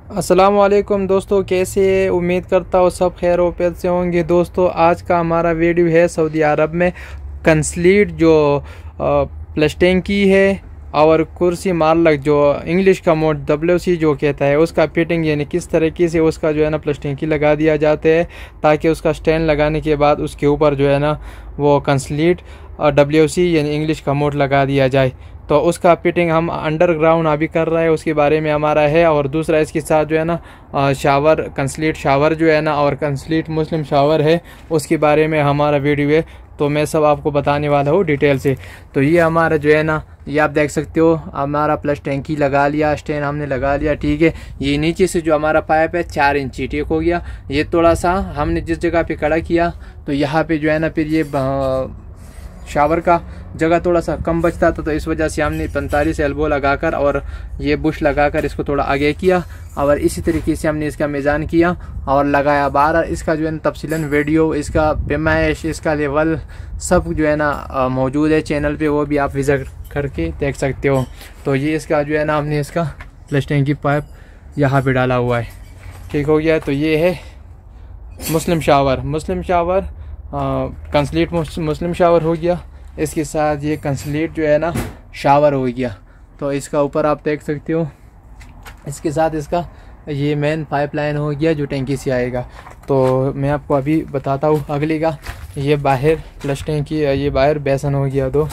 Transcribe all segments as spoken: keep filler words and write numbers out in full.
अस्सलामुअलैकुम दोस्तों, कैसे है? उम्मीद करता हूँ सब खैर वाफियत से होंगे। दोस्तों, आज का हमारा वीडियो है सऊदी अरब में कंस्लीट जो प्लस्टिंग की है और कुर्सी मार्लक जो इंग्लिश का मोड डब्ल्यू सी जो कहता है उसका फिटिंग यानी किस तरीके से उसका जो है ना प्लस्टिंग की लगा दिया जाता है, ताकि उसका स्टैंड लगाने के बाद उसके ऊपर जो है ना वो कंस्लीट डब्ल्यू सी यानी इंग्लिश का मोड लगा दिया जाए। तो उसका फिटिंग हम अंडरग्राउंड अभी कर रहे हैं, उसके बारे में हमारा है। और दूसरा इसके साथ जो है ना शावर कंस्लीट शावर जो है ना और कंस्लीट मुस्लिम शावर है, उसके बारे में हमारा वीडियो है। तो मैं सब आपको बताने वाला हूँ डिटेल से। तो ये हमारा जो है ना, ये आप देख सकते हो हमारा प्लस टैंकी लगा लिया, स्टैंड हमने लगा लिया, ठीक है। ये नीचे से जो हमारा पाइप है चार इंची ठीक हो गया। ये थोड़ा सा हमने जिस जगह पे खड़ा किया तो यहाँ पे जो है ना फिर ये शावर का जगह थोड़ा सा कम बचता था, तो इस वजह से हमने पैंतालीस एल्बो लगाकर और ये बुश लगाकर इसको थोड़ा आगे किया और इसी तरीके से हमने इसका मीज़ान किया और लगाया बाहर। इसका जो है ना तफसीलन वीडियो, इसका पैमाइश, इसका लेवल सब जो है ना मौजूद है चैनल पे, वो भी आप विज़िट करके देख सकते हो। तो ये इसका जो है ना हमने इसका प्लस्टिंग की पाइप यहाँ पे डाला हुआ है, ठीक हो गया। तो ये है Muslim shower, Muslim shower complete Muslim shower हो गया। इसके साथ ये कंस्लीट जो है ना शावर हो गया। तो इसका ऊपर आप देख सकते हो, इसके साथ इसका ये मेन पाइपलाइन हो गया जो टैंकी से आएगा। तो मैं आपको अभी बताता हूँ अगली का। ये बाहर प्लस टैंकी, ये बाहर बेसन हो गया दो।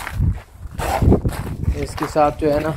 इसके साथ जो है ना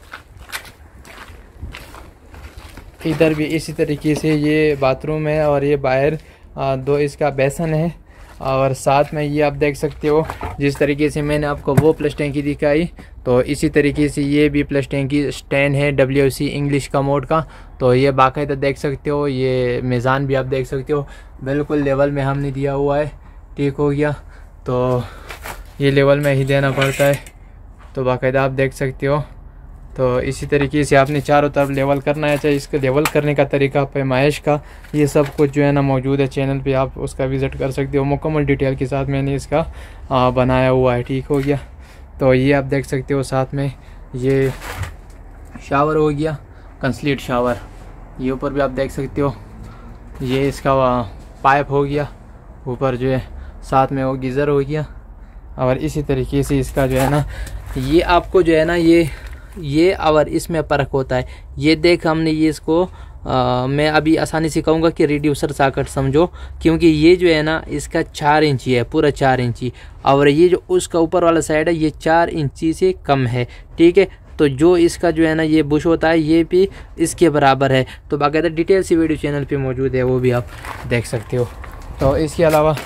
इधर भी इसी तरीके से ये बाथरूम है और ये बाहर दो इसका बेसन है। और साथ में ये आप देख सकते हो जिस तरीके से मैंने आपको वो प्लस टैंकी दिखाई, तो इसी तरीके से ये भी प्लस टैंकी स्टैंड है W C English commode का। तो ये बाकायदा देख सकते हो, ये मीज़ान भी आप देख सकते हो बिल्कुल लेवल में हमने दिया हुआ है, ठीक हो गया। तो ये लेवल में ही देना पड़ता है, तो बाकायदा आप देख सकते हो। तो इसी तरीके से आपने चारों तरफ लेवल करना है। चाहे इसका लेवल करने का तरीका, पैमाइश का, ये सब कुछ जो है ना मौजूद है चैनल पे, आप उसका विज़िट कर सकते हो। मुकम्मल डिटेल के साथ मैंने इसका आ, बनाया हुआ है, ठीक हो गया। तो ये आप देख सकते हो साथ में ये शावर हो गया कंस्लीट शावर, ये ऊपर भी आप देख सकते हो। ये इसका पाइप हो गया ऊपर जो है, साथ में वो गीज़र हो गया। और इसी तरीके से इसका जो है ना ये आपको जो है ना ये ये और इसमें फ़र्क होता है। ये देख हमने ये इसको आ, मैं अभी आसानी से कहूँगा कि रिड्यूसर सॉकेट समझो, क्योंकि ये जो है ना इसका चार इंची है, पूरा चार इंची, और ये जो उसका ऊपर वाला साइड है ये चार इंची से कम है, ठीक है। तो जो इसका जो है ना ये बुश होता है ये भी इसके बराबर है। तो बाकायदा डिटेल सी वीडियो चैनल पे मौजूद है, वो भी आप देख सकते हो। तो इसके अलावा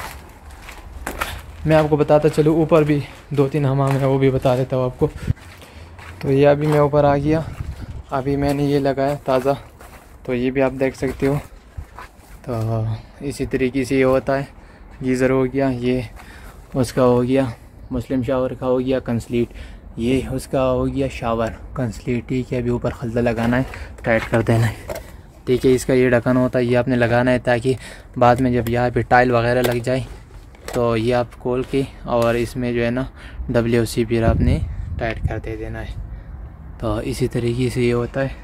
मैं आपको बताता चलूँ, ऊपर भी दो तीन हमाम है, वो भी बता देता हूँ आपको। तो ये अभी मैं ऊपर आ गया, अभी मैंने ये लगाया ताज़ा, तो ये भी आप देख सकते हो। तो इसी तरीके से ये होता है। गीज़र हो गया, ये उसका हो गया मुस्लिम शावर का हो गया कंस्लीट, ये उसका हो गया शावर कंस्लीट, ठीक है। अभी ऊपर खल्दा लगाना है, टाइट कर देना है, ठीक है। इसका ये ढक्कन होता है, ये आपने लगाना है ताकि बाद में जब यहाँ पे टाइल वगैरह लग जाए तो ये आप खोल के और इसमें जो है ना डब्ल्यू सी फिर आपने टाइट कर दे देना है। तो इसी तरीके से ये होता है।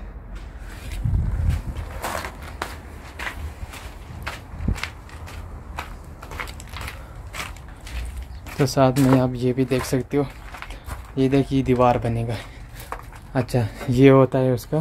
तो साथ में आप ये भी देख सकते हो, ये देखिए दीवार बनेगा। अच्छा, ये होता है उसका,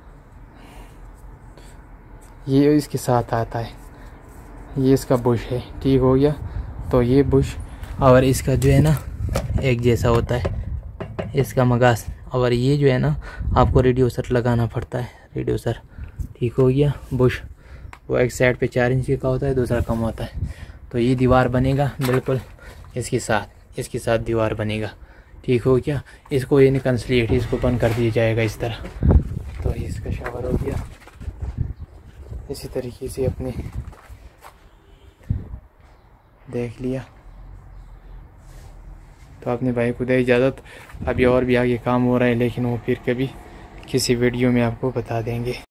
ये इसके साथ आता है, ये इसका बुश है, ठीक हो गया। तो ये बुश और इसका जो है ना एक जैसा होता है इसका मगास, और ये जो है ना आपको रिड्यूसर लगाना पड़ता है, रिड्यूसर, ठीक हो गया। बुश वो एक साइड पे चार इंच का होता है, दूसरा कम होता है। तो ये दीवार बनेगा बिल्कुल इसके साथ, इसके साथ दीवार बनेगा, ठीक हो गया। इसको ये कंस्लीट इसको बंद कर दिया जाएगा इस तरह। तो इसका शावर हो गया। इसी तरीके से अपने देख लिया। तो अपने भाई को दे इजाज़त, अभी और भी आगे काम हो रहा है, लेकिन वो फिर कभी किसी वीडियो में आपको बता देंगे।